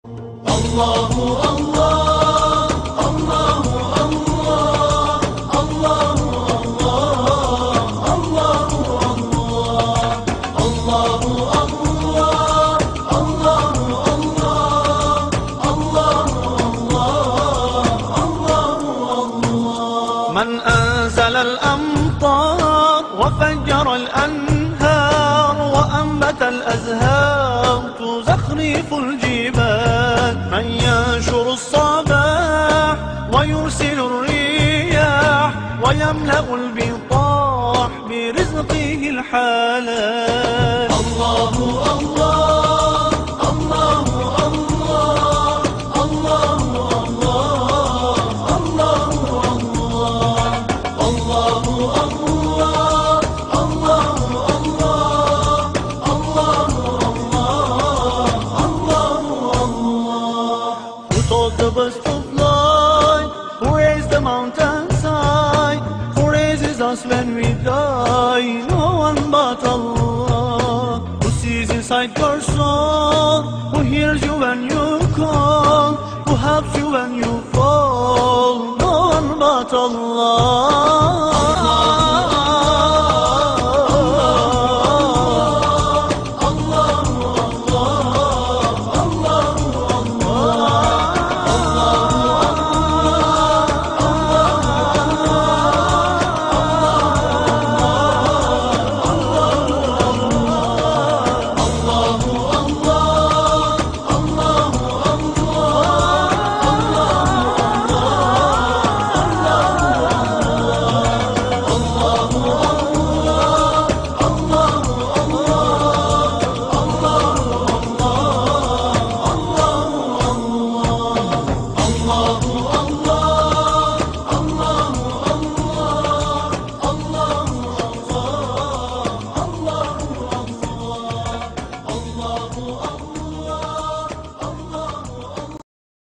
الله الله الله الله الله الله الله الله الله الله الله من أنزل الأمطار وفجر الأنهار وأنبت الأزهار تزخرف الجبال من ينشر الصباح ويرسل الرياح ويملأ البطاح برزقه الحلال الله الله الله الله الله الله الله the birds to fly, who raised the mountainside, who raises us when we die, no one but Allah, who sees inside your soul, who hears you when you call, who helps you when you fall, no one but Allah. Allah